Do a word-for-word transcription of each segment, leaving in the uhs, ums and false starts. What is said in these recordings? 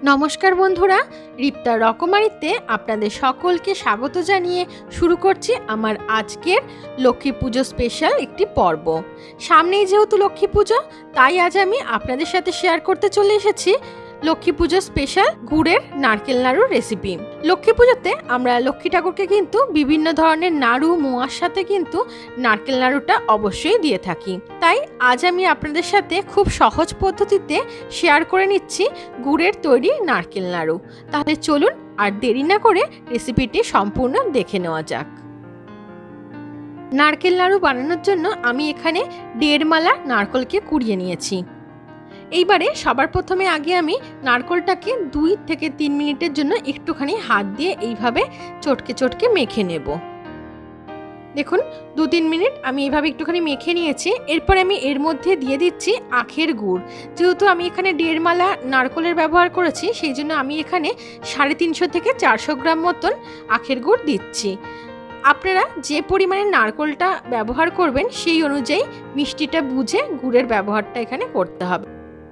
নমস্কার বন্ধুরা, রিপ্তার রকমারিতে আপনাদের সকলকে স্বাগত জানিয়ে শুরু করছি আমার আজকের লক্ষ্মী পুজো স্পেশাল একটি পর্ব। সামনেই যেহেতু লক্ষ্মী পুজো, তাই আজ আমি আপনাদের সাথে শেয়ার করতে চলে এসেছি লক্ষ্মী পুজো স্পেশাল গুড়ের নারকেল নাড়ুর রেসিপি। লক্ষ্মী পুজোতে আমরা লক্ষ্মী ঠাকুরকে কিন্তু বিভিন্ন ধরনের নাড়ু মোয়ার সাথে কিন্তু নারকেল নাড়ুটা অবশ্যই দিয়ে থাকি। তাই আজ আমি আপনাদের সাথে খুব সহজ পদ্ধতিতে শেয়ার করে নিচ্ছি গুড়ের তৈরি নারকেল নাড়ু। তাহলে চলুন আর দেরি না করে রেসিপিটি সম্পূর্ণ দেখে নেওয়া যাক। নারকেল নাড়ু বানানোর জন্য আমি এখানে দেড় মালা নারকেলকে কুড়িয়ে নিয়েছি। এইবারে সবার প্রথমে আগে আমি নারকেলটাকে দুই থেকে তিন মিনিটের জন্য একটুখানি হাত দিয়ে এইভাবে চটকে চটকে মেখে নেব। দেখুন দু তিন মিনিট আমি এইভাবে একটুখানি মেখে নিয়েছি। এরপর আমি এর মধ্যে দিয়ে দিচ্ছি আখের গুড়। যেহেতু আমি এখানে দেড় মালা নারকেলের ব্যবহার করেছি, সেই জন্য আমি এখানে সাড়ে তিনশো থেকে চারশো গ্রাম মতন আখের গুড় দিচ্ছি। আপনারা যে পরিমাণে নারকেলটা ব্যবহার করবেন সেই অনুযায়ী মিষ্টিটা বুঝে গুড়ের ব্যবহারটা এখানে করতে হবে।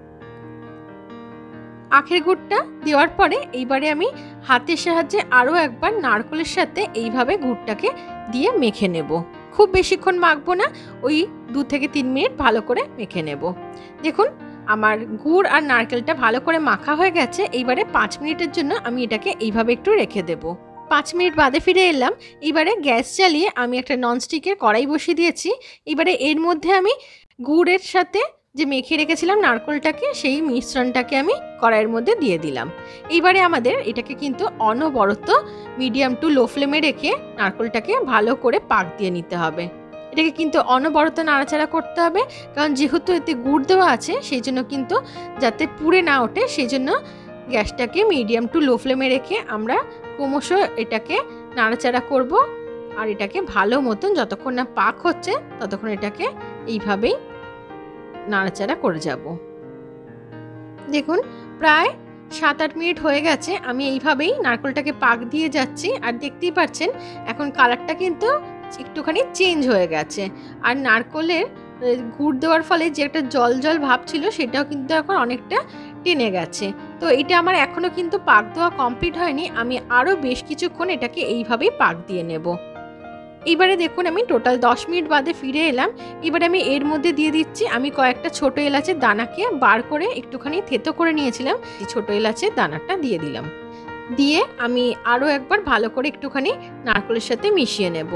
আখের গুড়টা দেওয়ার পরে এইবারে আমি হাতের সাহায্যে আরও একবার নারকেলের সাথে এইভাবে গুড়টাকে দিয়ে মেখে নেব। খুব বেশিক্ষণ মাখবো না, ওই দু থেকে তিন মিনিট ভালো করে মেখে নেব। দেখুন আমার গুড় আর নারকেলটা ভালো করে মাখা হয়ে গেছে। এইবারে পাঁচ মিনিটের জন্য আমি এটাকে এইভাবে একটু রেখে দেব। পাঁচ মিনিট বাদে ফিরে এলাম। এইবারে গ্যাস জ্বালিয়ে আমি একটা ননস্টিকের কড়াই বসিয়ে দিয়েছি। এবারে এর মধ্যে আমি গুড়ের সাথে যে মেখে রেখেছিলাম নারকেলটাকে, সেই মিশ্রণটাকে আমি কড়াইয়ের মধ্যে দিয়ে দিলাম। এইবারে আমাদের এটাকে কিন্তু অনবরত মিডিয়াম টু লো ফ্লেমে রেখে নারকেলটাকে ভালো করে পাক দিয়ে নিতে হবে। এটাকে কিন্তু অনবরত নাড়াচাড়া করতে হবে, কারণ যেহেতু এতে গুড় দেওয়া আছে সেই জন্য কিন্তু যাতে পুড়ে না ওঠে, সেই জন্য গ্যাসটাকে মিডিয়াম টু লো ফ্লেমে রেখে আমরা ক্রমশ এটাকে নাড়াচাড়া করব। আর এটাকে ভালো মতন যতক্ষণ না পাক হচ্ছে ততক্ষণ এটাকে এইভাবেই নাড়াচাড়া করে যাব। দেখুন প্রায় সাত আট মিনিট হয়ে গেছে, আমি এইভাবেই নারকেলটাকে পাক দিয়ে যাচ্ছি। আর দেখতেই পাচ্ছেন এখন কালারটা কিন্তু একটুখানি চেঞ্জ হয়ে গেছে। আর নারকেলের গুড় দেওয়ার ফলে যে একটা জল জল ভাব ছিল সেটাও কিন্তু এখন অনেকটা টেনে গেছে। তো এটা আমার এখনও কিন্তু পাক দেওয়া কমপ্লিট হয়নি, আমি আরও বেশ কিছুক্ষণ এটাকে এইভাবেই পাক দিয়ে নেব। এইবারে দেখুন আমি টোটাল দশ মিনিট বাদে ফিরে এলাম। এবারে আমি এর মধ্যে দিয়ে দিচ্ছি আমি কয়েকটা ছোট এলাচের দানাকে বার করে একটুখানি থেতো করে নিয়েছিলাম, এই ছোট এলাচের দানাটা দিয়ে দিলাম। দিয়ে আমি আরও একবার ভালো করে একটুখানি নারকেলের সাথে মিশিয়ে নেব।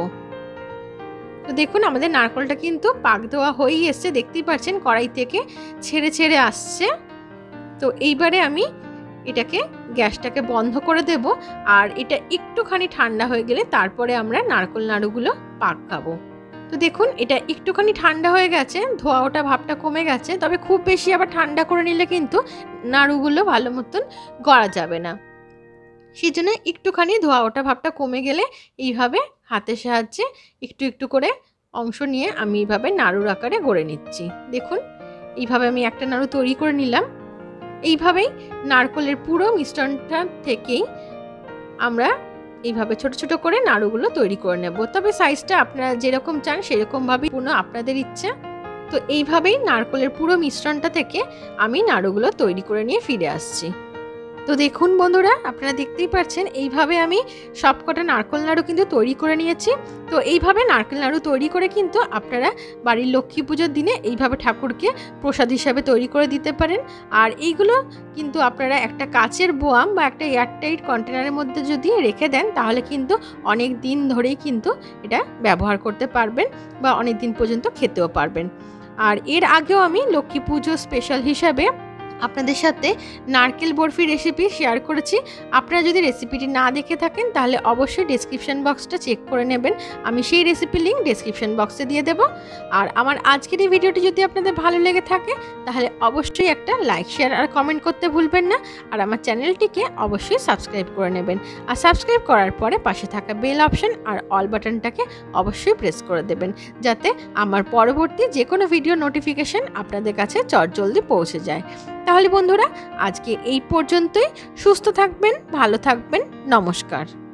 তো দেখুন আমাদের নারকেলটা কিন্তু পাক দেওয়া হয়েই এসছে, দেখতেই পাচ্ছেন কড়াই থেকে ছেড়ে ছেড়ে আসছে। তো এইবারে আমি এটাকে গ্যাসটাকে বন্ধ করে দেব। আর এটা একটুখানি ঠান্ডা হয়ে গেলে তারপরে আমরা নারকেল নাড়ুগুলো পাক খাবো। তো দেখুন এটা একটুখানি ঠান্ডা হয়ে গেছে, ধোয়া ওটা ভাবটা কমে গেছে। তবে খুব বেশি আবার ঠান্ডা করে নিলে কিন্তু নাড়ুগুলো ভালো মতন গড়া যাবে না, সেই জন্য একটুখানি ধোয়া ওটা ভাবটা কমে গেলে এইভাবে হাতের সাহায্যে একটু একটু করে অংশ নিয়ে আমি এইভাবে নাড়ুর আকারে গড়ে নিচ্ছি। দেখুন এইভাবে আমি একটা নাড়ু তৈরি করে নিলাম। এইভাবেই নারকেলের পুরো মিশ্রণটা থেকেই আমরা এইভাবে ছোট ছোট করে নাড়ুগুলো তৈরি করে নেব। তবে সাইজটা আপনারা যেরকম চান সেরকমভাবেই পুরো আপনাদের ইচ্ছা। তো এইভাবেই নারকেলের পুরো মিশ্রণটা থেকে আমি নাড়ুগুলো তৈরি করে নিয়ে ফিরে আসছি। তো দেখুন বন্ধুরা, আপনারা দেখতেই পাচ্ছেন এইভাবে আমি সবকটা নারকেল নাড়ু কিন্তু তৈরি করে নিয়েছি। তো এইভাবে নারকেল নাড়ু তৈরি করে কিন্তু আপনারা বাড়ির লক্ষ্মী পুজোর দিনে এইভাবে ঠাকুরকে প্রসাদ হিসাবে তৈরি করে দিতে পারেন। আর এইগুলো কিন্তু আপনারা একটা কাচের বোয়াম বা একটা এয়ারটাইট কন্টেনারের মধ্যে যদি রেখে দেন তাহলে কিন্তু অনেক দিন ধরেই কিন্তু এটা ব্যবহার করতে পারবেন বা অনেক দিন পর্যন্ত খেতেও পারবেন। আর এর আগেও আমি লক্ষ্মী পুজো স্পেশাল হিসাবে আপনাদের সাথে নারকেল বরফি রেসিপি শেয়ার করেছি। আপনারা যদি রেসিপিটি না দেখে থাকেন তাহলে অবশ্যই ডেসক্রিপশন বক্সটা চেক করে নেবেন, আমি সেই রেসিপি লিঙ্ক ডেসক্রিপশন বক্সে দিয়ে দেব। আর আমার আজকের এই ভিডিওটি যদি আপনাদের ভালো লেগে থাকে তাহলে অবশ্যই একটা লাইক শেয়ার আর কমেন্ট করতে ভুলবেন না। আর আমার চ্যানেলটিকে অবশ্যই সাবস্ক্রাইব করে নেবেন। আর সাবস্ক্রাইব করার পরে পাশে থাকা বেল অপশন আর অল বাটনটাকে অবশ্যই প্রেস করে দেবেন, যাতে আমার পরবর্তী যে কোনো ভিডিও নোটিফিকেশন আপনাদের কাছে চটজলদি পৌঁছে যায়। তাহলে বন্ধুরা আজকে এই পর্যন্তই। সুস্থ থাকবেন, ভালো থাকবেন, নমস্কার।